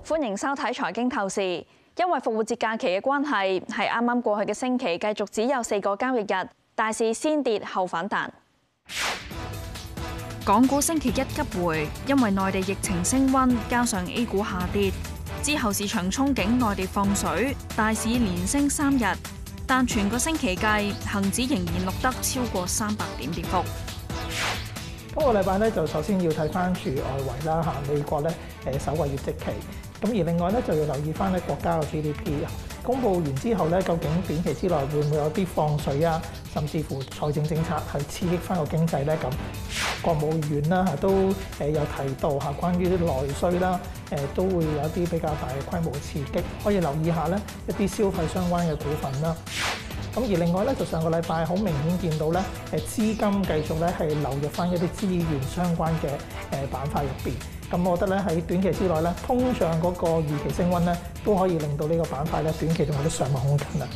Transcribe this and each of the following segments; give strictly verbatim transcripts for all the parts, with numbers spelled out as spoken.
歡迎收睇財經透視。因為復活節假期嘅關係，係啱啱過去嘅星期繼續只有四個交易日，大市先跌後反彈。港股星期一急回，因為內地疫情升溫，加上 A 股下跌，之後市場憧憬內地放水，大市連升三日。但全個星期計，恒指仍然錄得超過三百點跌幅。 今個禮拜咧，就首先要睇翻住外圍啦嚇，美國咧誒首個業績期，咁而另外咧就要留意翻咧國家嘅 G D P 公佈完之後咧，究竟短期之內會唔會有啲放水啊，甚至乎財政政策去刺激翻個經濟咧？咁國務院啦嚇都誒有提到嚇關於啲內需啦，誒都會有一啲比較大嘅規模刺激，可以留意下咧一啲消費相關嘅股份啦。咁而另外咧，就上個禮拜好明顯見到咧，誒資金繼續咧係流入翻一啲資源相關嘅誒板塊入邊。咁我覺得咧喺短期之內咧，通脹嗰個預期升溫咧，都可以令到呢個板塊咧短期仲有啲上行空間啦。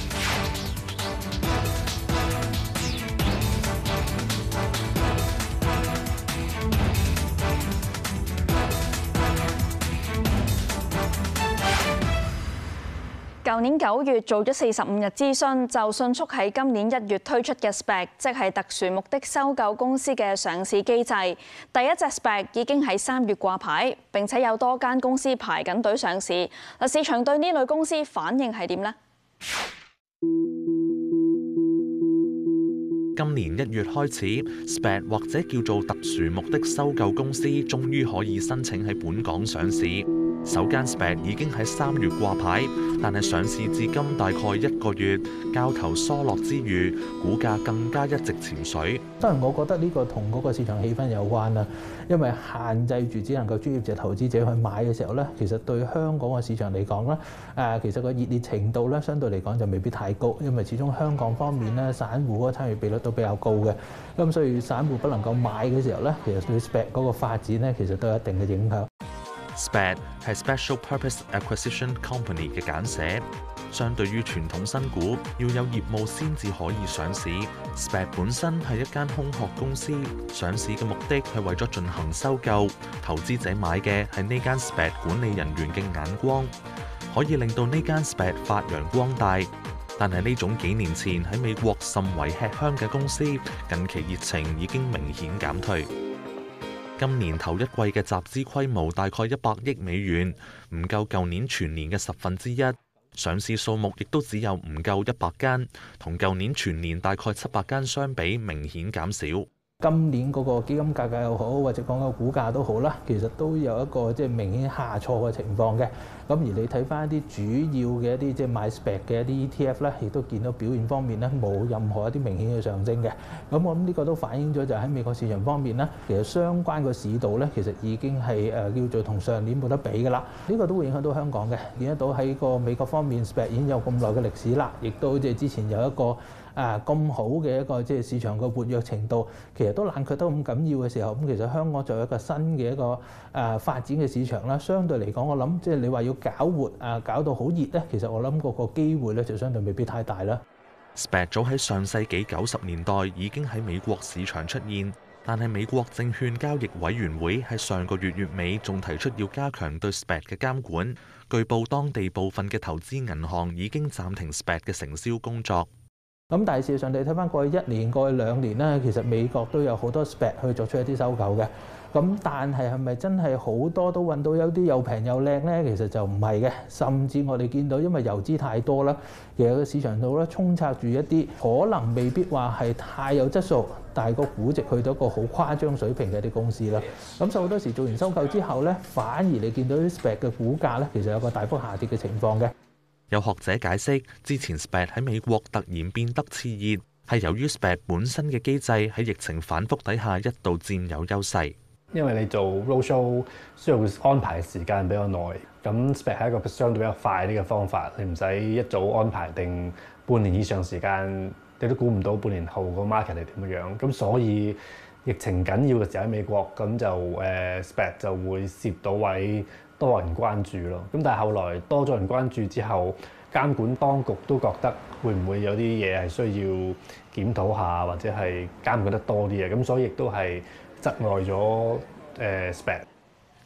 舊年九月做咗四十五日諮詢，就迅速喺今年一月推出嘅 SPAC， 即係特殊目的收購公司嘅上市機制。第一隻 SPAC 已經喺三月掛牌，並且有多間公司排緊隊上市。嗱，市場對呢類公司反應係點呢？ 今年一月開始 ，SPAC 或者叫做特殊目的收購公司，終於可以申請喺本港上市。首間 SPAC 已經喺三月掛牌，但係上市至今大概一個月，交投疏落之餘，股價更加一直潛水。 當然，我覺得呢個同嗰個市場氣氛有關啦，因為限制住只能夠專業嘅投資者去買嘅時候咧，其實對香港嘅市場嚟講咧，誒其實個熱烈程度咧，相對嚟講就未必太高，因為始終香港方面咧，散戶嗰個參與比率都比較高嘅，咁所以散戶不能夠買嘅時候咧，其實對 SPAC 嗰個發展咧，其實都有一定嘅影響。 SPAC 係 Special Purpose Acquisition Company 嘅簡寫，相對於傳統新股，要有業務先至可以上市。SPAC 本身係一間空殼公司，上市嘅目的係為咗進行收購，投資者買嘅係呢間 SPAC 管理人員嘅眼光，可以令到呢間 SPAC 發揚光大。但係呢種幾年前喺美國甚為吃香嘅公司，近期熱情已經明顯減退。今年頭一季嘅集資規模大概一百億美元，唔夠舊年全年嘅十分之一。上市數目亦都只有唔夠一百間，同舊年全年大概七百間相比，明顯減少。 今年嗰個基金價格又好，或者講個股價都好啦，其實都有一個即係明顯下挫嘅情況嘅。咁而你睇翻一啲主要嘅一啲即係買 SPAC 嘅一啲 E T F 咧，亦都見到表現方面咧冇任何一啲明顯嘅上升嘅。咁我諗呢個都反映咗就喺美國市場方面咧，其實相關個市道咧，其實已經係誒叫做同上年冇得比㗎啦。呢個都會影響到香港嘅，見得到喺個美國方面 SPAC 已經有咁耐嘅歷史啦，亦都即係之前有一個啊咁好嘅一個即係市場嘅活躍程度，其實都冷卻得咁緊要嘅時候，咁其實香港作為一個新嘅一個誒發展嘅市場啦，相對嚟講，我諗即係你話要搞活啊，搞到好熱咧，其實我諗嗰個機會咧就相對未必太大啦。 SPAC 早喺上世紀九十年代已經喺美國市場出現，但係美國證券交易委員會喺上個月月尾仲提出要加強對 SPAC 嘅監管。據報當地部分嘅投資銀行已經暫停 SPAC 嘅承銷工作。 咁但係事實上，你睇翻過去一年、過去兩年咧，其實美國都有好多 SPAC 去作出一啲收購嘅。咁但係係咪真係好多都揾到有啲又平又靚咧？其實就唔係嘅。甚至我哋見到，因為遊資太多啦，其實個市場度咧充斥住一啲可能未必話係太有質素，但係個估值去到一個好誇張水平嘅一啲公司啦。咁所以好多時做完收購之後咧，反而你見到啲 SPAC 嘅股價咧，其實有個大幅下跌嘅情況嘅。 有學者解釋，之前 SPAC 喺美國突然變得熾熱，係由於 SPAC 本身嘅機制喺疫情反覆底下一度佔有優勢。 因為你做 roadshow 需要安排嘅時間比較耐，咁 SPAC 係一個相對比較快啲嘅方法，你唔使一早安排定半年以上時間，你都估唔到半年後個 market 係點樣。咁所以疫情緊要嘅時候喺美國，咁就誒、呃、SPAC 就會攝到位，多人關注咯。咁但係後來多咗人關注之後，監管當局都覺得會唔會有啲嘢係需要檢討下，或者係監管得多啲嘅，咁所以亦都係窒礙咗誒 SPAC。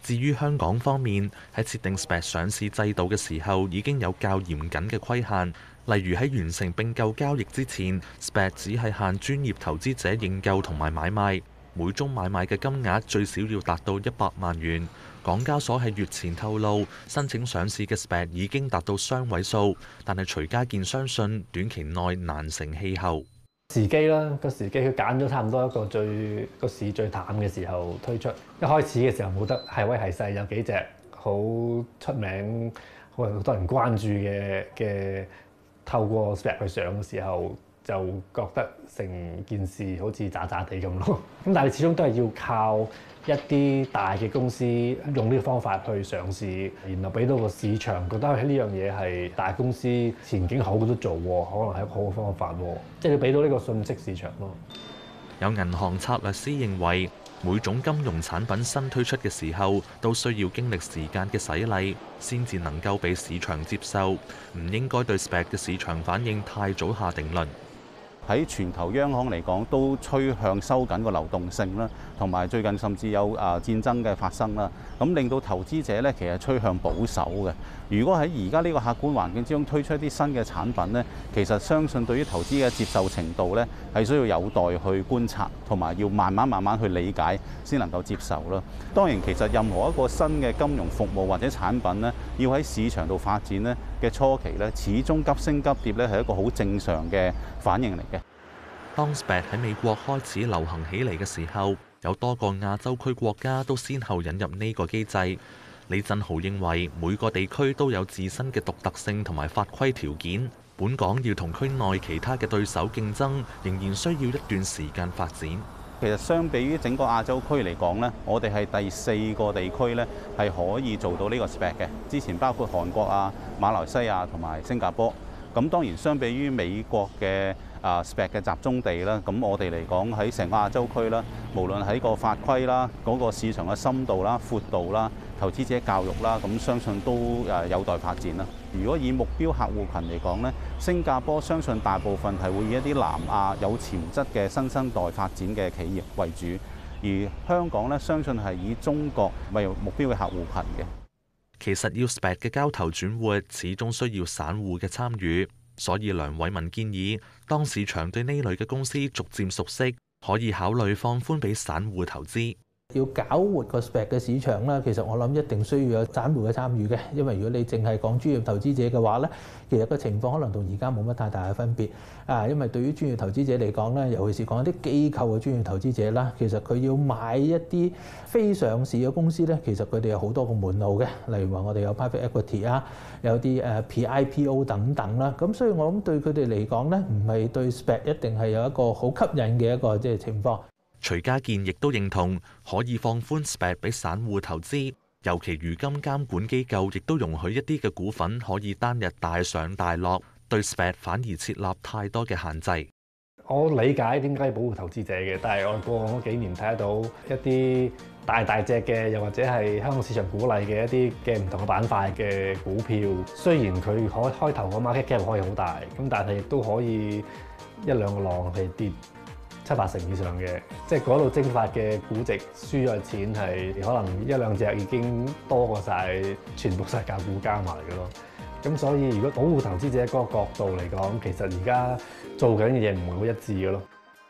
至於香港方面，喺設定 S P A C 上市制度嘅時候，已經有較嚴謹嘅規限，例如喺完成並購交易之前 ，S P A C 只係限專業投資者認購同埋買賣，每宗買賣嘅金額最少要達到一百萬元。港交所喺月前透露，申請上市嘅 S P A C 已經達到雙位數，但係徐家健相信短期內難成氣候。 時機啦，個時機佢揀咗差唔多一個最個市最淡嘅時候推出。一開始嘅時候冇得係威係勢，有幾隻好出名、好多人關注嘅嘅，透過 S P A C 去上嘅時候，就覺得成件事好似渣渣地咁咯。咁但係始終都係要靠一啲大嘅公司用呢個方法去上市，然後俾到個市場覺得呢樣嘢係大公司前景好都做喎，可能係一個好嘅方法喎，即係要俾到呢個信息市場咯。 有銀行策略師認為，每種金融產品新推出嘅時候，都需要經歷時間嘅洗禮，先至能夠被市場接受，唔應該對 S P A C 嘅市場反應太早下定論。 喺全球央行嚟講，都趨向收緊個流動性啦，同埋最近甚至有啊戰爭嘅發生啦，咁令到投資者咧其實趨向保守嘅。如果喺而家呢個客觀環境之中推出一啲新嘅產品咧，其實相信對於投資嘅接受程度咧係需要有待去觀察，同埋要慢慢慢慢去理解先能夠接受啦。當然，其實任何一個新嘅金融服務或者產品咧，要喺市場度發展咧嘅初期咧，始終急升急跌咧係一個好正常嘅反應嚟嘅。 當 S P A C 喺美國開始流行起嚟嘅時候，有多個亞洲區國家都先後引入呢個機制。李振豪認為每個地區都有自身嘅獨特性同埋法規條件，本港要同區內其他嘅對手競爭，仍然需要一段時間發展。 其實相比於整個亞洲區嚟講呢，我哋係第四個地區呢係可以做到呢個 S P A C 嘅。之前包括韓國啊、馬來西亞同埋新加坡。咁當然相比於美國嘅啊 S P A C 嘅集中地啦，咁我哋嚟講喺成個亞洲區啦，無論喺個法規啦、嗰個市場嘅深度啦、闊度啦、投資者教育啦，咁相信都誒有待發展啦。如果以目標客戶群嚟講呢，新加坡相信大部分係會以一啲南亞有潛質嘅新生代發展嘅企業為主，而香港呢，相信係以中國為目標嘅客戶群嘅。 其實要 S P A C 嘅交投轉活，始終需要散戶嘅參與，所以梁偉文建議，當市場對呢類嘅公司逐漸熟悉，可以考慮放寬俾散戶投資。 要搞活個 S P A C 嘅市場啦，其實我諗一定需要有散戶嘅參與嘅，因為如果你淨係講專業投資者嘅話咧，其實個情況可能同而家冇乜太大嘅分別啊。因為對於專業投資者嚟講咧，尤其是講一啲機構嘅專業投資者啦，其實佢要買一啲非上市嘅公司咧，其實佢哋有好多個門路嘅，例如話我哋有 private equity 啊，有啲誒 P I P O 等等啦。咁所以我諗對佢哋嚟講咧，唔係對 S P A C 一定係有一個好吸引嘅一個即係情況。 徐家健亦都認同可以放寬 S P A C 俾散戶投資，尤其如今監管機構亦都容許一啲嘅股份可以單日大上大落，對 S P A C 反而設立太多嘅限制。 我理解點解要保護投資者嘅，但係我過往嗰幾年睇得到一啲大大隻嘅，又或者係香港市場鼓勵嘅一啲嘅唔同嘅板塊嘅股票，雖然佢開開頭個 market cap 可以好大，咁但係亦都可以一兩個浪係跌七八成以上嘅，即係嗰度蒸發嘅估值輸咗錢係可能一兩隻已經多過晒全部世界股加埋嘅咯。咁所以如果保護投資者嗰個角度嚟講，其實而家做緊嘅嘢唔會好一致嘅咯。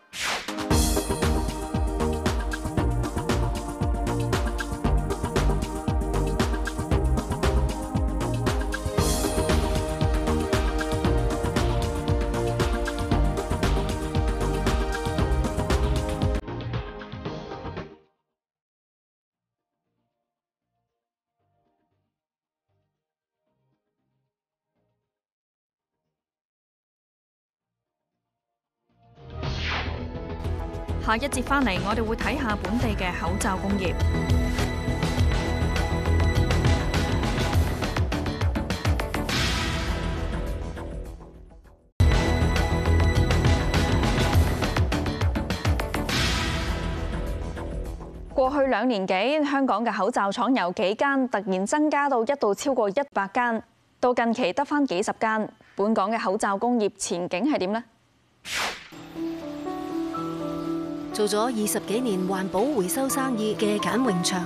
下一節返嚟，我哋會睇下本地嘅口罩工業。過去兩年幾，香港嘅口罩廠由幾間突然增加到一度超過一百間，到近期得返幾十間。本港嘅口罩工業前景係點呢？ 做咗二十幾年環保回收生意嘅簡榮祥，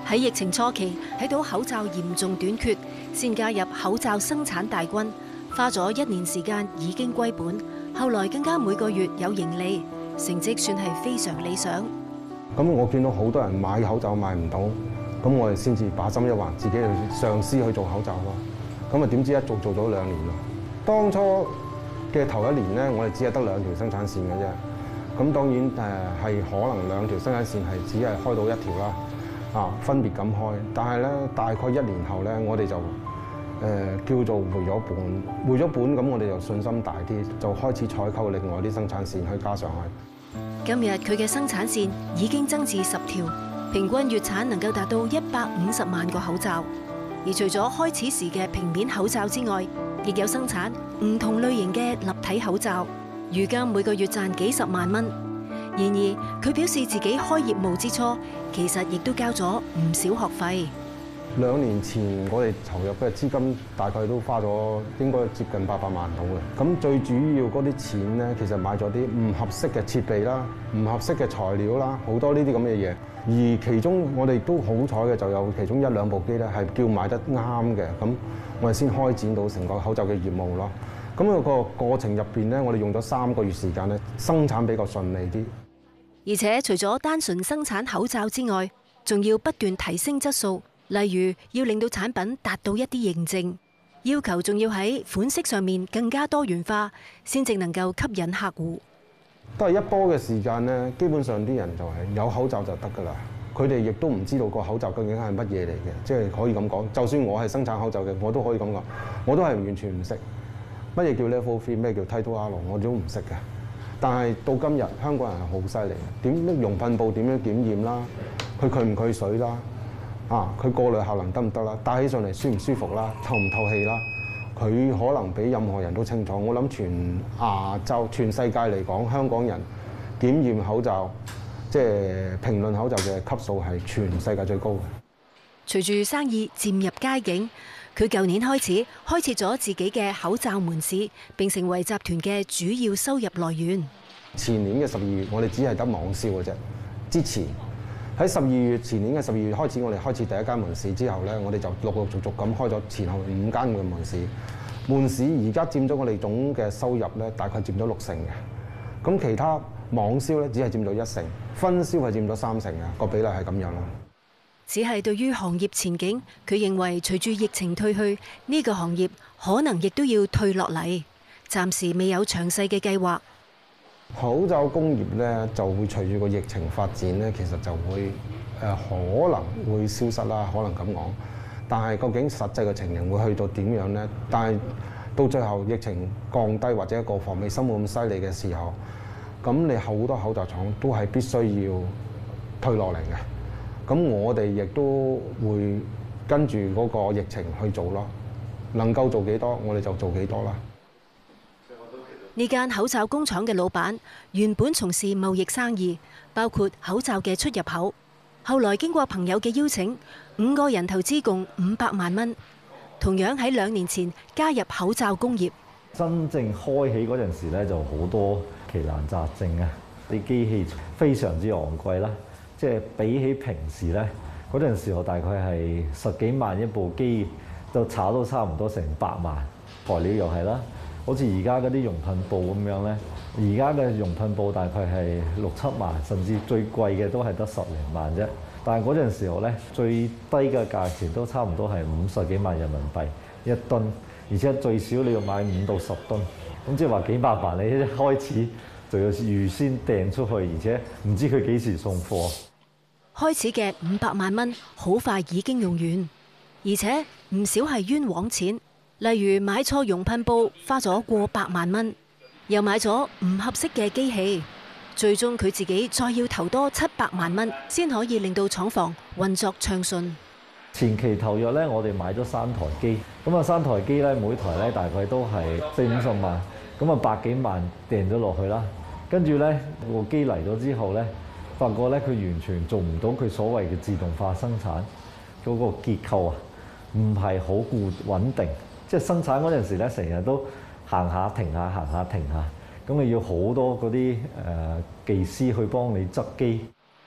喺疫情初期睇到口罩嚴重短缺，先加入口罩生產大軍，花咗一年時間已經歸本，後來更加每個月有盈利，成績算係非常理想。 咁我見到好多人買口罩買唔到，咁我哋先至把心一橫，自己去嘗試去做口罩咯。咁啊點知一做做咗兩年咯。當初嘅頭一年咧，我哋只係得兩條生產線嘅啫。咁當然誒係可能兩條生產線係只係開到一條啦。啊，分別咁開，但係咧大概一年後咧，我哋就誒、呃、叫做回咗本，回咗本咁，我哋就信心大啲，就開始採購另外啲生產線去加上去。 今日佢嘅生產線已經增至十條，平均月產能夠達到一百五十萬個口罩。而除咗開始時嘅平面口罩之外，亦有生產唔同類型嘅立體口罩，如今每個月賺幾十萬蚊。然而，佢表示自己開業務之初，其實亦都交咗唔少學費。 兩年前我哋投入嘅資金大概都花咗應該接近八百萬到嘅。咁最主要嗰啲錢咧，其實買咗啲唔合適嘅設備啦，唔合適嘅材料啦，好多呢啲咁嘅嘢。而其中我哋都好彩嘅，就有其中一兩部機咧係叫買得啱嘅，咁我哋先開展到成個口罩嘅業務咯。咁個過程入邊咧，我哋用咗三個月時間咧，生產比較順利啲。 而且除咗單純生產口罩之外，仲要不斷提升質素，例如要令到產品達到一啲認證，要求仲要喺款式上面更加多元化，先至能夠吸引客戶。 都係一波嘅時間咧，基本上啲人就係有口罩就得㗎啦。佢哋亦都唔知道個口罩究竟係乜嘢嚟嘅，即係可以咁講。就算我係生產口罩嘅，我都可以咁講，我都係完全唔識乜嘢叫 level three， 咩叫 Type R， 我都唔識嘅。但係到今日，香港人係好犀利，點溶噴布點樣檢驗啦？佢拒唔拒水啦？啊，佢過濾效能得唔得啦？戴起上嚟舒唔舒服啦？透唔透氣啦？佢可能比任何人都清楚。我諗全亞洲、全世界嚟講，香港人檢驗口罩，即係評論口罩嘅級數係全世界最高嘅。 隨住生意漸入佳境，佢舊年開始開設咗自己嘅口罩門市，並成為集團嘅主要收入來源。 前年嘅十二月，我哋只係得網銷嘅啫。之前喺十二月，前年嘅十二月開始，我哋開設第一間門市之後咧，我哋就陸陸續續咁開咗前後五間嘅門市。門市而家佔咗我哋總嘅收入咧，大概佔咗六成嘅。咁其他網銷咧，只係佔咗一成，分銷係佔咗三成嘅，個比例係咁樣咯。 只係對於行業前景，佢認為隨住疫情退去，呢個行業可能亦都要退落嚟，暫時未有詳細嘅計劃。 口罩工業咧就會隨住個疫情發展咧，其實就會誒、呃、可能會消失啦，可能咁講。但係究竟實際嘅情形會去到點樣咧？但係到最後疫情降低或者個防疫生冇咁犀利嘅時候，咁你好多口罩廠都係必須要退落嚟嘅。咁我哋亦都會跟住嗰個疫情去做咯，能夠做幾多，我哋就做幾多啦。 呢間口罩工廠嘅老闆原本從事貿易生意，包括口罩嘅出入口。後來經過朋友嘅邀請，五個人投資共五百萬蚊，同樣喺兩年前加入口罩工業。 真正開起嗰陣時咧，就好多奇難雜症啊！啲機器非常之昂貴啦。即係比起平時咧，嗰陣時我大概係十幾萬一部機，就炒到差唔多成百萬。材料又係啦，好似而家嗰啲溶噴布咁樣咧，而家嘅溶噴布大概係六七萬，甚至最貴嘅都係得十零萬啫。但係嗰陣時候咧，最低嘅價錢都差唔多係五十幾萬人民幣一噸，而且最少你要買五到十噸，咁即係話幾百萬你一開始就要預先訂出去，而且唔知佢幾時送貨。 開始嘅五百萬蚊好快已經用完，而且唔少係冤枉錢，例如買錯熔噴布花咗過百萬蚊，又買咗唔合適嘅機器，最終佢自己再要投多七百萬蚊先可以令到廠房運作暢順。 前期投入咧，我哋買咗三台機，咁啊三台機咧，每台咧大概都係四五十萬，咁啊百幾萬訂咗落去啦。跟住咧個機嚟咗之後咧，發覺咧佢完全做唔到佢所謂嘅自動化生產嗰個結構啊，唔係好固穩定。即係生產嗰陣時咧，成日都行下停下，行下停下，咁你要好多嗰啲誒技師去幫你執機。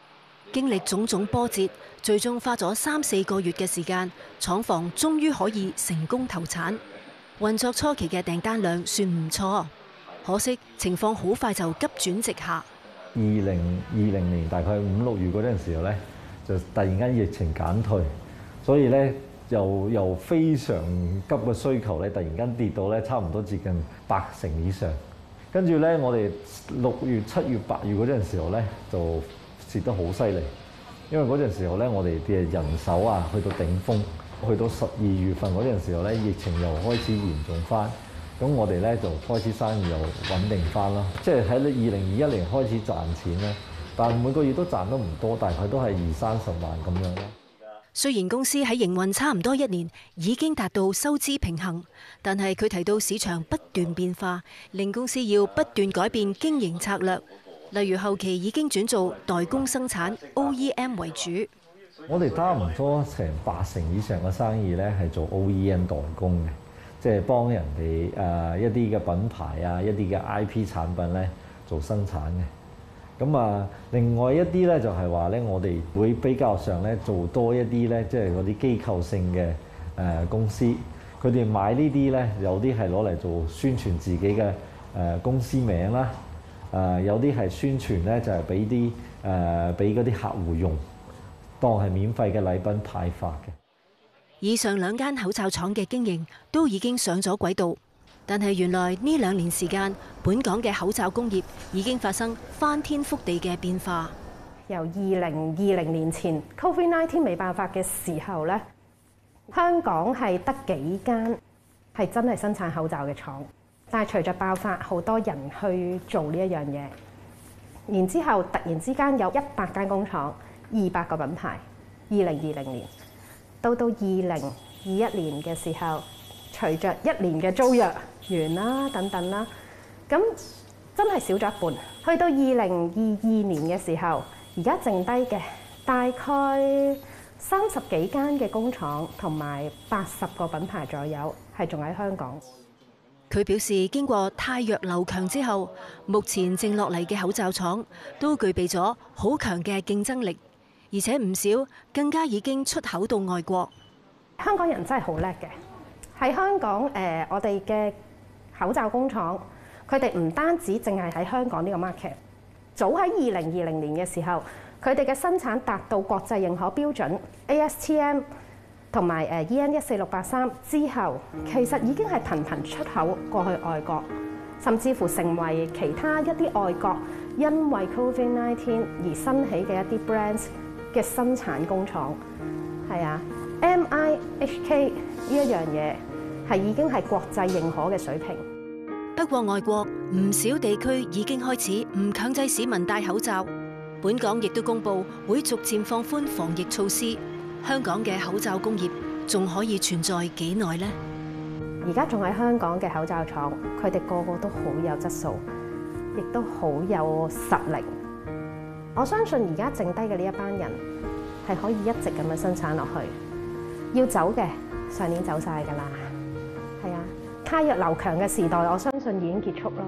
經歷種種波折，最終花咗三四個月嘅時間，廠房終於可以成功投產。運作初期嘅訂單量算唔錯，可惜情況好快就急轉直下。 二零二零年大概五六月嗰陣時候咧，就突然間疫情減退，所以咧又又非常急嘅需求咧，突然間跌到咧差唔多接近八成以上。跟住咧，我哋六月、七月、八月嗰陣時候咧，就蝕得好犀利，因為嗰陣時候咧，我哋嘅人手啊去到頂峰，去到十二月份嗰陣時候咧，疫情又開始嚴重翻，咁我哋咧就開始生意又穩定翻啦。即係喺二零二一年開始賺錢咧，但每個月都賺得唔多，大概都係二三十萬咁樣咯。 雖然公司喺營運差唔多一年已經達到收支平衡，但係佢提到市場不斷變化，令公司要不斷改變經營策略。例如後期已經轉做代工生產 O E M 為主。 我哋差唔多成八成以上嘅生意咧係做 O E M 代工嘅，即係幫人哋誒一啲嘅品牌啊、一啲嘅 I P 產品咧做生產嘅。咁啊，另外一啲咧就係話咧，我哋會比較上咧做多一啲咧，即係嗰啲機構性嘅誒公司，佢哋買呢啲咧，有啲係攞嚟做宣傳自己嘅誒公司名啦，誒有啲係宣傳咧就係俾啲誒俾嗰啲客戶用，當係免費嘅禮品派發嘅。 以上兩間口罩廠嘅經營都已經上咗軌道。但係原來呢兩年時間，本港嘅口罩工業已經發生翻天覆地嘅變化。 由二零二零年前 Covid 十九 未爆發嘅時候咧，香港係得幾間係真係生產口罩嘅廠。但係隨着爆發，好多人去做呢一樣嘢，然之後突然之間有一百間工廠、二百個品牌。二零二零年到到二零二一年嘅時候，隨着一年嘅租約完啦，等等啦，咁真係少咗一半。去到二零二二年嘅時候，而家剩低嘅大概三十幾間嘅工廠同埋八十個品牌左右，係仲喺香港。 佢表示，經過汰弱留強之後，目前剩落嚟嘅口罩廠都具備咗好強嘅競爭力，而且唔少更加已經出口到外國。 香港人真係好叻嘅。喺香港，誒、呃，我哋嘅口罩工廠，佢哋唔單止淨係喺香港呢個 market。早喺二零二零年嘅時候，佢哋嘅生產達到國際認可標準 A S T M 同埋誒 E N 一四六八三之後，其實已經係頻頻出口過去外國，甚至乎成為其他一啲外國因為 Covid 十九 而新起嘅一啲 brands 嘅生產工廠。係啊 ，M I H K 呢一樣嘢係已經係國際認可嘅水平。 不過外國唔少地區已經開始唔強制市民戴口罩，本港亦都公布會逐漸放寬防疫措施。香港嘅口罩工業仲可以存在幾耐呢？ 而家仲喺香港嘅口罩廠，佢哋個個都好有質素，亦都好有實力。我相信而家剩低嘅呢一班人係可以一直咁樣生產落去。要走嘅上年走晒㗎啦，係啊，汰弱留強嘅時代，我相信已經結束咯。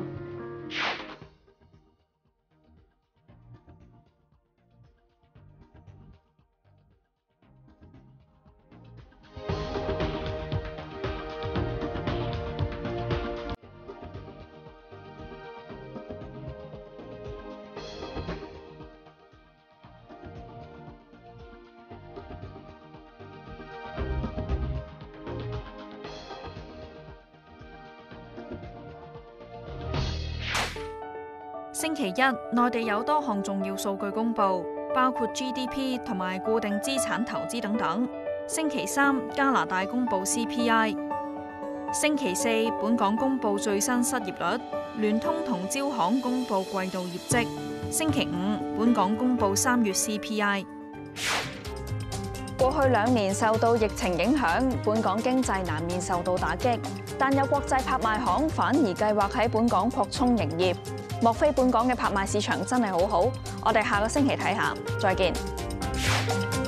星期一，內地有多項重要數據公布，包括 G D P 同埋固定資產投資等等。星期三，加拿大公布 C P I。星期四，本港公布最新失業率，聯通同招行公布季度業績。星期五，本港公布三月 C P I。過去兩年受到疫情影響，本港經濟難免受到打擊，但有國際拍賣行反而計劃喺本港擴充營業。莫非本港嘅拍賣市場真係好好？我哋下個星期睇下，再見。